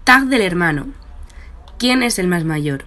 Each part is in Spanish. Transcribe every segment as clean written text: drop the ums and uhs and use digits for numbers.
Tag del hermano. ¿Quién es el más mayor?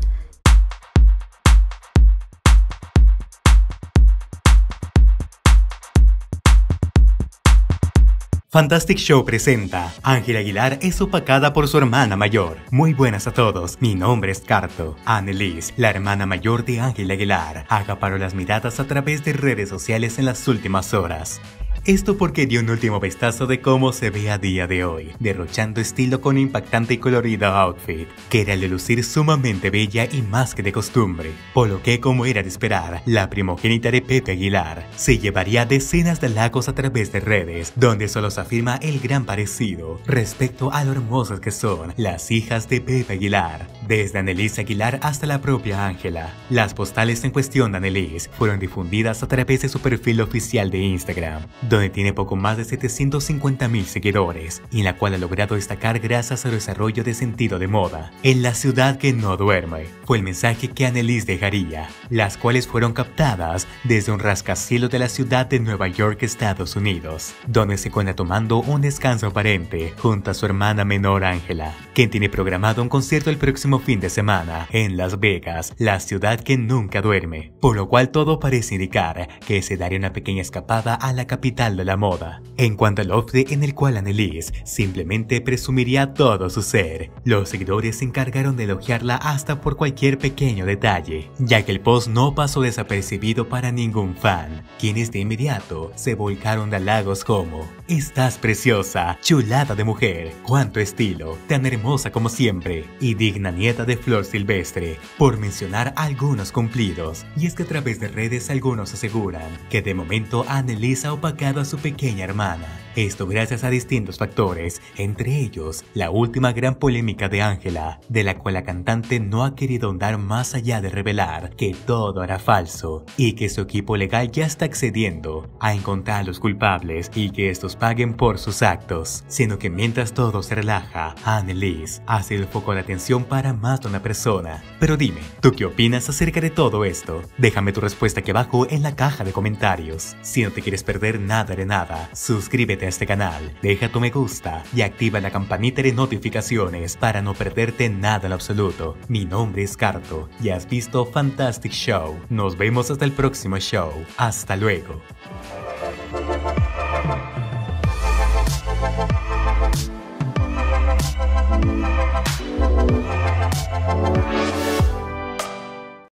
Fantastic Show presenta Ángela Aguilar es opacada por su hermana mayor. Muy buenas a todos, mi nombre es Carto. Annelise, la hermana mayor de Ángela Aguilar, acaparó las miradas a través de redes sociales en las últimas horas. Esto porque dio un último vistazo de cómo se ve a día de hoy, derrochando estilo con un impactante y colorido outfit, que era el de lucir sumamente bella y más que de costumbre, por lo que, como era de esperar, la primogénita de Pepe Aguilar se llevaría decenas de halagos a través de redes, donde solo se afirma el gran parecido respecto a lo hermosas que son las hijas de Pepe Aguilar, desde Annelise Aguilar hasta la propia Ángela. Las postales en cuestión de Annelise fueron difundidas a través de su perfil oficial de Instagram, donde tiene poco más de 750,000 seguidores, y en la cual ha logrado destacar gracias al desarrollo de sentido de moda. En la ciudad que no duerme, fue el mensaje que Annelise dejaría, las cuales fueron captadas desde un rascacielos de la ciudad de Nueva York, Estados Unidos, donde se encuentra tomando un descanso aparente junto a su hermana menor Ángela, quien tiene programado un concierto el próximo fin de semana en Las Vegas, la ciudad que nunca duerme, por lo cual todo parece indicar que se daría una pequeña escapada a la capital de la moda. En cuanto al outfit en el cual Annelise simplemente presumiría todo su ser, los seguidores se encargaron de elogiarla hasta por cualquier pequeño detalle, ya que el post no pasó desapercibido para ningún fan, quienes de inmediato se volcaron de halagos como: "Estás preciosa, chulada de mujer, cuánto estilo, tan hermosa como siempre, y digna nieta de Flor Silvestre", por mencionar algunos cumplidos. Y es que a través de redes algunos aseguran que de momento Annelise ha opacado a su pequeña hermana. Esto gracias a distintos factores, entre ellos la última gran polémica de Ángela, de la cual la cantante no ha querido ahondar más allá de revelar que todo era falso y que su equipo legal ya está accediendo a encontrar a los culpables y que estos paguen por sus actos, sino que mientras todo se relaja, Annelise ha sido el foco de atención para más de una persona. Pero dime, ¿tú qué opinas acerca de todo esto? Déjame tu respuesta aquí abajo en la caja de comentarios. Si no te quieres perder nada de nada, suscríbete a este canal, deja tu me gusta y activa la campanita de notificaciones para no perderte nada en absoluto. Mi nombre es Carto y has visto Fantastic Show. Nos vemos hasta el próximo show. Hasta luego.